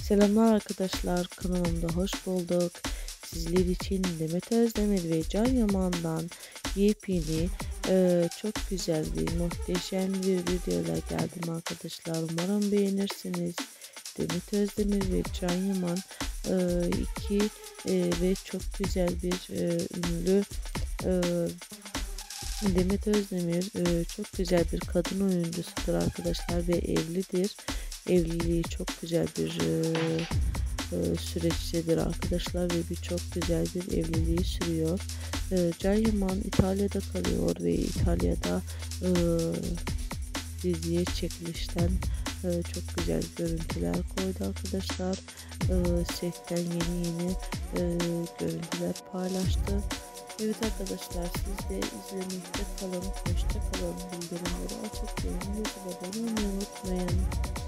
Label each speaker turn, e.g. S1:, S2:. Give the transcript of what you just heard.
S1: Selamlar arkadaşlar, kanalımda hoş bulduk. Sizler için Demet Özdemir ve Can Yaman'dan yepyeni çok güzel bir muhteşem bir videoyla geldim arkadaşlar. Umarım beğenirsiniz. Demet Özdemir ve Can Yaman iki ve çok güzel bir ünlü e, Demet Özdemir çok güzel bir kadın oyuncusudur arkadaşlar ve evlidir. Evliliği çok güzel bir süreçtedir arkadaşlar ve çok güzel bir evliliği sürüyor. Can Yaman İtalya'da kalıyor ve İtalya'da diziye çekilişten çok güzel görüntüler koydu arkadaşlar. Setten yeni görüntüler paylaştı. Evet arkadaşlar, siz de izlemekte kalın. Hoşça kalın. Bildirimleri açık, yorum yazıp abone olmayı unutmayın.